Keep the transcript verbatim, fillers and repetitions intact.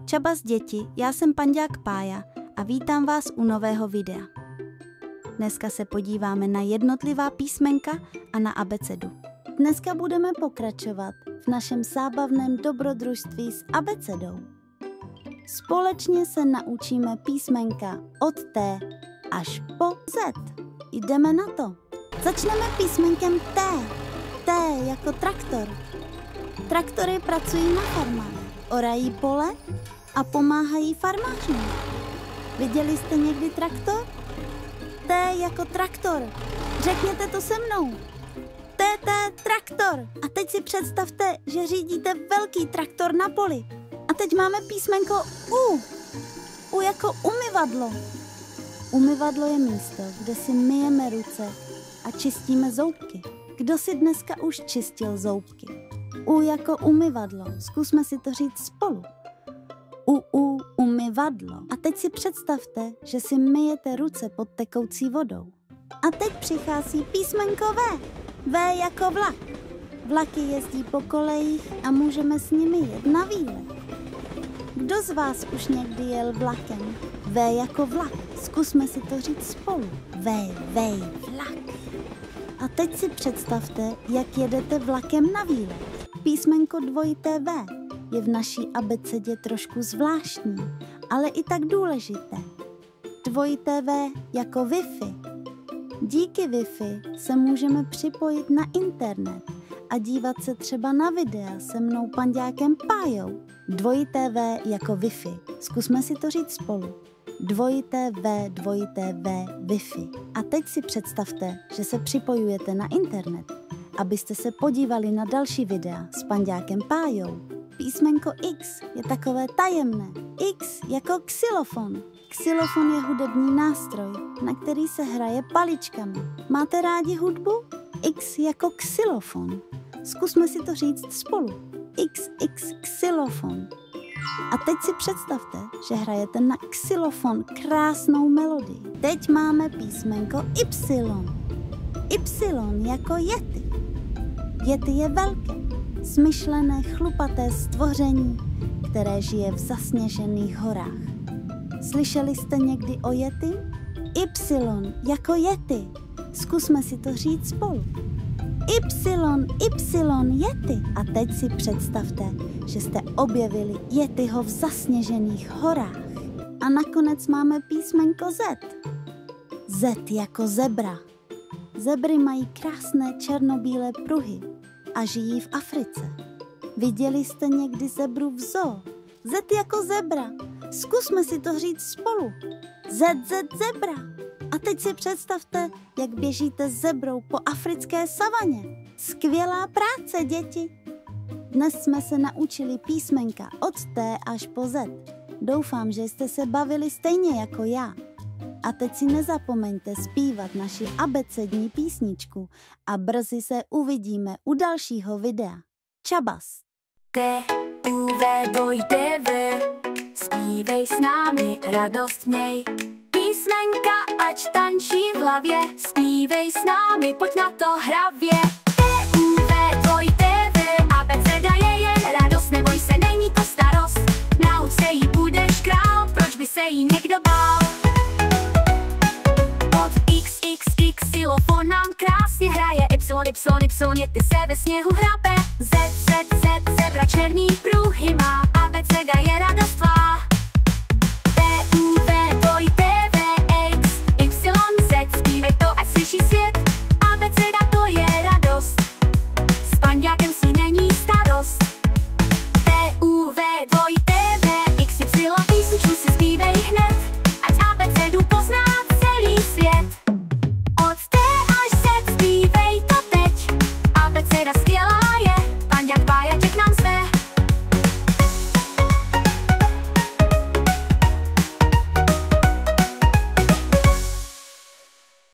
Čabas děti, já jsem Panďák Pája a vítám vás u nového videa. Dneska se podíváme na jednotlivá písmenka a na abecedu. Dneska budeme pokračovat v našem zábavném dobrodružství s abecedou. Společně se naučíme písmenka od T až po Z. Jdeme na to. Začneme písmenkem T. T jako traktor. Traktory pracují na farmách, orají pole a pomáhají farmářům. Viděli jste někdy traktor? T jako traktor. Řekněte to se mnou. T, T, traktor. A teď si představte, že řídíte velký traktor na poli. A teď máme písmenko U. U jako umyvadlo. Umyvadlo je místo, kde si myjeme ruce a čistíme zoubky. Kdo si dneska už čistil zoubky? U jako umyvadlo. Zkusme si to říct spolu. U, u, umyvadlo. A teď si představte, že si myjete ruce pod tekoucí vodou. A teď přichází písmenko V. V jako vlak. Vlaky jezdí po kolejích a můžeme s nimi jet na výlet. Kdo z vás už někdy jel vlakem? V jako vlak. Zkusme si to říct spolu. V, V, vlak. A teď si představte, jak jedete vlakem na výlet. Písmenko dvojité V je v naší abecedě trošku zvláštní, ale i tak důležité. Dvojité V jako Wi-Fi. Díky Wi-Fi se můžeme připojit na internet a dívat se třeba na videa se mnou Panďákem Pájou. Dvojité V jako Wi-Fi. Zkusme si to říct spolu. Dvojité V, dvojité V, Wi-Fi. A teď si představte, že se připojujete na internet, abyste se podívali na další videa s Panďákem Pájou. Písmenko X je takové tajemné. X jako xylofon. Xylofon je hudební nástroj, na který se hraje paličkami. Máte rádi hudbu? X jako xylofon. Zkusme si to říct spolu. X, X, xylofon. A teď si představte, že hrajete na xylofon krásnou melodii. Teď máme písmenko Y. Y jako Yeti. Yeti je velké, smyšlené, chlupaté stvoření, které žije v zasněžených horách. Slyšeli jste někdy o Yeti? Y jako Yeti. Zkusme si to říct spolu. Y, Y, Yeti. A teď si představte, že jste objevili Yetiho v zasněžených horách. A nakonec máme písmenko Z. Z jako zebra. Zebry mají krásné černobílé pruhy a žijí v Africe. Viděli jste někdy zebru v zoo? Z jako zebra. Zkusme si to říct spolu. Z, Z, zebra. A teď si představte, jak běžíte s zebrou po africké savaně. Skvělá práce, děti! Dnes jsme se naučili písmenka od T až po Z. Doufám, že jste se bavili stejně jako já. A teď si nezapomeňte zpívat naši abecední písničku a brzy se uvidíme u dalšího videa. Čabas! T, U, V, dvojité V, zpívej s námi, radost měj. Písmenka, ať tančí v hlavě, zpívej s námi, pojď na to hravě. T, U, V, dvojité V, abeceda je jen radost, neboj se, není to starost. Nauč se jí, budeš král, proč by se jí někdo bál? Od X, X, X, xylofon nám krásně hraje, Y, Y, Y, Yeti se ve sněhu hrabe. Z, Z, Z, zebra černý pruhy má, abeceda je radost.